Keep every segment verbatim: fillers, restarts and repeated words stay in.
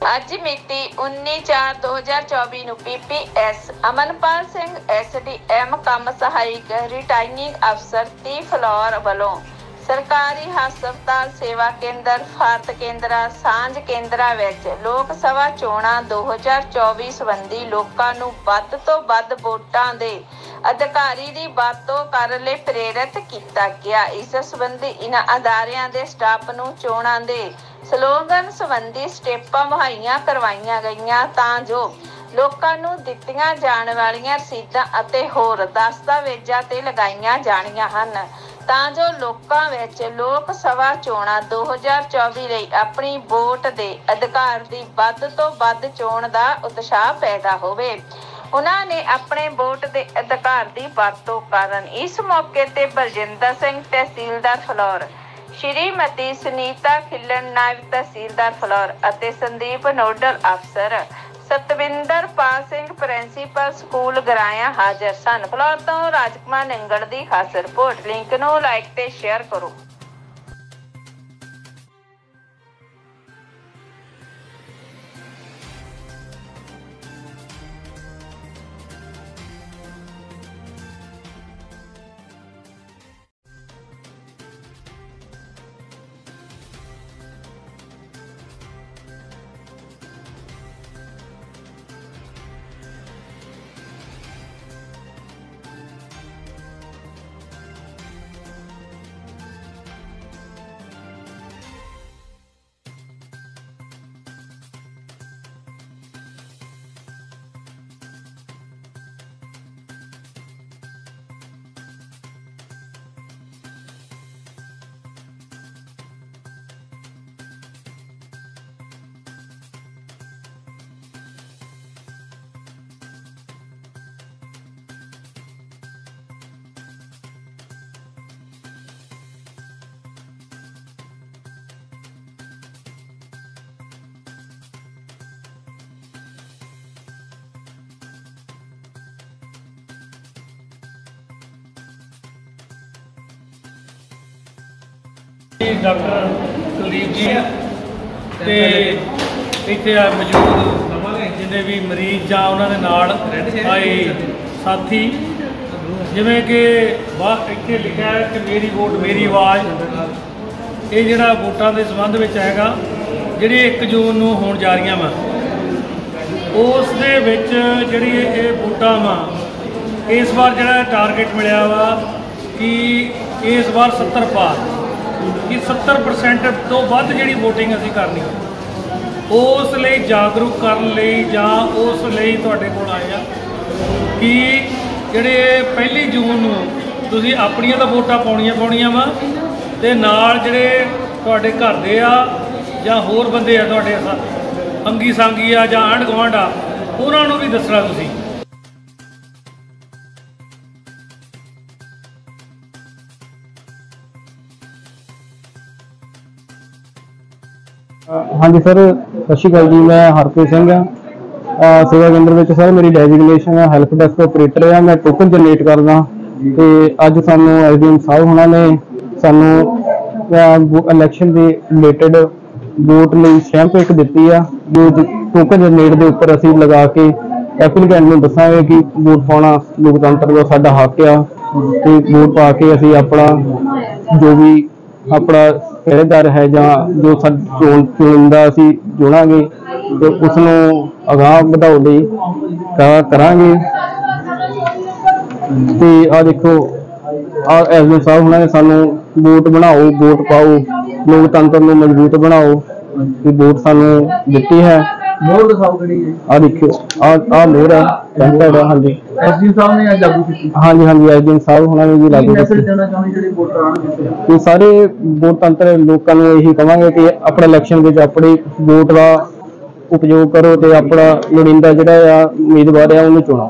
ਅੱਜ ਮਿਤੀ उन्नीस चार दो हज़ार चौबीस ਨੂੰ P P S Amanpal Singh S D M ਕੰਮ ਸਹਾਇਕ ਰਿਟਰਨਿੰਗ ਅਫਸਰ ਤੀਹ ਫਲੋਰ ਵੱਲੋਂ ਸਰਕਾਰੀ ਹਸਪਤਾਲ ਸੇਵਾ ਕੇਂਦਰ ਭਾਰਤ ਕੇਂਦਰਾਂ ਸਾਂਝ ਕੇਂਦਰਾਂ ਵਿੱਚ ਲੋਕ ਸਭਾ ਚੋਣਾਂ ਦੋ ਹਜ਼ਾਰ ਚੌਵੀ ਸੰਬੰਧੀ ਲੋਕਾਂ ਨੂੰ ਵੱਧ ਤੋਂ ਵੱਧ ਵੋਟਾਂ ਦੇ ਅਧਿਕਾਰੀ ਦੀ ਵਰਤੋਂ ਕਰਨ ਲਈ ਪ੍ਰੇਰਿਤ ਕੀਤਾ ਗਿਆ। ਇਸ ਸੰਬੰਧੀ ਇਹਨਾਂ ਅਦਾਰਿਆਂ ਦੇ ਸਟਾਫ ਨੂੰ ਚੋਣਾਂ ਦੇ ਸਲੋਗਨ ਸੰਬੰਧੀ ਸਟੈਪਾਂ ਮੁਹੱਈਆ ਕਰਵਾਈਆਂ ਗਈਆਂ ਤਾਂ ਜੋ ਲੋਕਾਂ ਨੂੰ ਦਿੱਤੀਆਂ ਜਾਣ ਵਾਲੀਆਂ ਰਸੀਦਾਂ ਅਤੇ ਹੋਰ ਦਸਤਾਵੇਜ਼ਾਂ ਤੇ ਲਗਾਈਆਂ ਜਾਣੀਆਂ ਹਨ ਤਾਂ ਜੋ ਲੋਕਾਂ ਵਿੱਚ ਲੋਕ ਸਭਾ ਚੋਣਾਂ ਦੋ ਹਜ਼ਾਰ ਚੌਵੀ ਲਈ ਆਪਣੀ ਵੋਟ ਦੇ ਅਧਿਕਾਰ ਦੀ ਵੱਧ ਤੋਂ ਵੱਧ ਚੋਣ ਦਾ ਉਤਸ਼ਾਹ ਪੈਦਾ ਹੋਵੇ। ਉਹਨਾਂ ਨੇ ਆਪਣੇ ਵੋਟ ਦੇ ਅਧਿਕਾਰ ਦੀ ਵਰਤੋਂ ਕਰਨ। ਇਸ ਮੌਕੇ ਤੇ ਬਲਜਿੰਦਰ ਸਿੰਘ ਤਹਿਸੀਲਦਾਰ ਫਲੋਰ, ਸ਼੍ਰੀਮਤੀ ਸੁਨੀਤਾ ਖਿਲਣ ਨਾਇਬ ਤਹਿਸੀਲਦਾਰ ਫਲੋਰ ਅਤੇ ਸੰਦੀਪ ਨੋਡਲ ਅਫਸਰ, ਸਤਵਿੰਦਰ ਪਾਲ ਸਿੰਘ ਪ੍ਰਿੰਸੀਪਲ ਸਕੂਲ ਗਰਾਇਆ ਹਾਜ਼ਰ ਸਨ। ਫਲੋਰ ਤੋਂ ਰਾਜਕੁਮਾਰ ਨਿੰਗੜ ਦੀ ਖਾਸ ਰਿਪੋਰਟ। ਲਿੰਕ ਨੂੰ ਲਾਈਕ ਤੇ ਸ਼ੇਅਰ ਕਰੋ। डॉक्टर कुलदीप जी ते इत्थे मौजूद जिन्ने भी मरीज ਜਾਂ ਉਹਨਾਂ ਦੇ ਨਾਲ ਆਏ ਸਾਥੀ, ਜਿਵੇਂ ਕਿ ਬਾਹਰ ਇੱਥੇ ਲਿਖਿਆ ਹੈ ਕਿ ਮੇਰੀ ਵੋਟ ਮੇਰੀ ਆਵਾਜ਼, ਇਹ ਜਿਹੜਾ ਵੋਟਾਂ ਦੇ ਸੰਬੰਧ ਵਿੱਚ ਹੈਗਾ ਜਿਹੜੀ ਇੱਕ ਜੂਨ ਨੂੰ ਹੋਣ ਜਾ ਰਹੀਆਂ ਵਾ, ਉਸ ਦੇ ਵਿੱਚ ਜਿਹੜੀ ਇਹ ਵੋਟਾਂ ਵਾ ਇਸ ਵਾਰ ਜਿਹੜਾ ਟਾਰਗੇਟ ਮਿਲਿਆ ਵਾ ਕਿ ਇਸ ਵਾਰ ਸੱਤਰ ਪਾਰ कि सत्तर परसेंट तो वध जिहड़ी वोटिंग असीं करनी, उस लई जागरूक करन लई जां उस लई तुहाडे कोल आए आ कि जिहड़े पहली जून नूं तुसीं अपणीआं तां वोटां पाउणीआं पाउणीआं वा ते नाल जिहड़े तुहाडे घर दे आ जां होर बंदे आ तुहाडे अंगी सांगी आ जां आंढ गुआंढ आ उहनां नूं भी दस्सਣਾ तुसीं। हाँ जी सर, सत श्री अकाल जी। मैं हरप्रीत सिंह हाँ सेवा केंद्र में सर मेरी डेजिग्नेशन है हैल्प डेस्क ऑपरेटर है। मैं टोकन जनरेट करदा तो अज सानू एस डी एम साहब होना ने सानू इलैक्शन के रिलेटेड वोट ਲਈ स्टैंप एक दी है जो टोकन जनरेट के उपर असीं लगा के एप्लीकेंट नूं दसांगे कि वोट पाना लोकतंत्र का साडा हक आ ते वोट पा के असीं अपना जो भी अपना पहरेदार है जां जो चोण चुनिंदा असीं चुनांगे तो उसनूं अगाह ਵਧਾਉਣ ਲਈ करांगे। ते आ देखो आ एस डी साहब उन्होंने सानू वोट बनाओ वोट पाओ लोकतंत्र नूं मजबूत बनाओ ते वोट सानू दित्ती है। मोहर दिखाओ किहड़ी है आ देखो आ आ मोहर है सेंटर है। हाँ जी एस डी साहब ने आज लागू की। हाँ जी हाँ जी एस डी साहब उन्होंने भी लागू की। मैसेज देना चाਹੁੰਦੇ ਜਿਹੜੇ ਵੋਟਰ ਆਣਗੇ ਤੇ ਸਾਰੇ ਵੋਟਤੰਤਰ ਲੋਕਾਂ ਨੂੰ ਇਹੀ ਕਹਾਂਗੇ ਕਿ ਆਪਣੇ ਇਲੈਕਸ਼ਨ ਵਿੱਚ ਆਪਣੀ ਵੋਟ ਦਾ ਉਪਯੋਗ ਕਰੋ ਤੇ ਆਪਣਾ ਲੋੜੀਂਦਾ ਜਿਹੜਾ ਆ ਉਮੀਦਵਾਰ ਆ ਉਹਨੂੰ ਚੁਣੋ।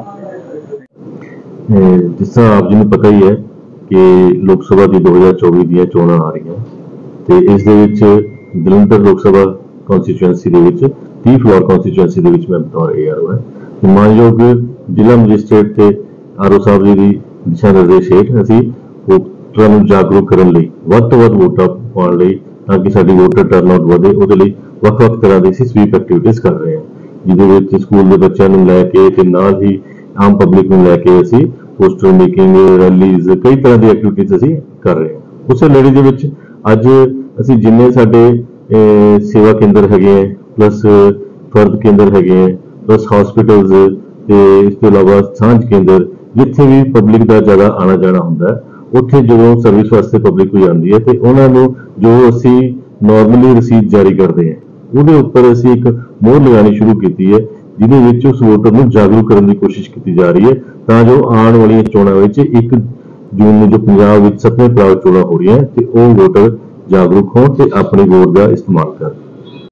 ਜਿਸ ਤਰ੍ਹਾਂ ਆਪ ਜੀ ਨੂੰ ਪਤਾ ਹੀ ਹੈ ਕਿ ਲੋਕ ਸਭਾ ਦੀ ਦੋ ਹਜ਼ਾਰ ਚੌਵੀ ਦੀਆਂ ਚੋਣਾਂ ਆ ਰਹੀਆਂ ਤੇ ਇਸ ਦੇ ਵਿੱਚ ਜਲੰਧਰ ਲੋਕ ਸਭਾ ਕੌਂਸਟੀਚੁਐਂਸੀ ਦੇ ਵਿੱਚ तीह फ्लोर कॉन्स्टिट्यूएंसी के मैं बतौर ए आर ओ है मानयोग जिला मजिस्ट्रेट के आर ओ साहब जी की दिशा निर्देश हेठ असीं वोटरां नूं जागरूक करन लई वध तों वध वोटां पाउण लई ਤਾਂ ਕਿ ਸਾਡੀ ਵੋਟਰ ਟਰਨਆਊਟ ਵਧੇ। ਉਹਦੇ ਲਈ ਵੱਖ-ਵੱਖ ਤਰ੍ਹਾਂ ਦੀ ਅਸੀਂ ਸਵੀਪ ਐਕਟੀਵਿਟੀਜ਼ ਕਰ ਰਹੇ ਹਾਂ, ਜਿਹਦੇ ਵਿੱਚ ਸਕੂਲ ਦੇ ਬੱਚਿਆਂ ਨੂੰ ਲੈ ਕੇ ਤੇ ਨਾਲ ਹੀ ਆਮ ਪਬਲਿਕ ਨੂੰ ਲੈ ਕੇ ਅਸੀਂ ਪੋਸਟਰ ਮੇਕਿੰਗ, ਰੈਲੀਜ਼, ਕਈ ਤਰ੍ਹਾਂ ਦੀ ਐਕਟੀਵਿਟੀਜ਼ ਅਸੀਂ ਕਰ ਰਹੇ ਹਾਂ। ਉਸੇ ਲੜੀ ਦੇ ਵਿੱਚ ਅੱਜ ਅਸੀਂ ਜਿੰਨੇ ਸਾਡੇ ਸੇਵਾ ਕੇਂਦਰ ਹੈਗੇ ਹੈ, ਪਲੱਸ ਫਰਦ ਕੇਂਦਰ ਹੈਗੇ ਹੈ, ਪਲੱਸ ਹਸਪੀਟਲਸ ਤੇ ਇਸ ਤੋਂ ਇਲਾਵਾ ਸਾਂਝ ਕੇਂਦਰ, ਜਿੱਥੇ ਵੀ ਪਬਲਿਕ ਦਾ ਜ਼ਿਆਦਾ ਆਣਾ ਜਾਣਾ ਹੁੰਦਾ ਹੈ, ਉੱਥੇ ਜਦੋਂ ਸਰਵਿਸ ਵਾਸਤੇ ਪਬਲਿਕ ਕੋਈ ਆਉਂਦੀ ਹੈ ਤੇ ਉਹਨਾਂ ਨੂੰ ਜੋ ਅਸੀਂ ਨਾਰਮਲੀ ਰਸੀਦ ਜਾਰੀ ਕਰਦੇ ਹਾਂ, ਉਹਦੇ ਉੱਪਰ ਅਸੀਂ ਇੱਕ ਮੋਹਰ ਲਗਾਉਣੀ ਸ਼ੁਰੂ ਕੀਤੀ ਹੈ, ਜਿਹਦੇ ਵਿੱਚ ਉਸ ਵੋਟਰ ਨੂੰ ਜਾਗਰੂਕ ਕਰਨ ਦੀ ਕੋਸ਼ਿਸ਼ ਕੀਤੀ ਜਾ ਰਹੀ ਹੈ, ਤਾਂ ਜੋ ਆਉਣ ਵਾਲੀਆਂ ਚੋਣਾਂ ਵਿੱਚ ਇੱਕ ਜੂਨ ਨੂੰ ਜੋ ਪੰਜਾਬ ਵਿੱਚ ਸੱਤਵੇਂ ਪੜਾਅ ਚੋਣਾਂ ਹੋ ਰਹੀਆਂ ਤੇ ਉਹ ਵੋਟਰ ਜਾਗਰੂਕ ਹੋਣ ਤੇ ਆਪਣੀ ਵੋਟ ਦਾ ਇਸਤੇਮਾਲ ਕਰਨ।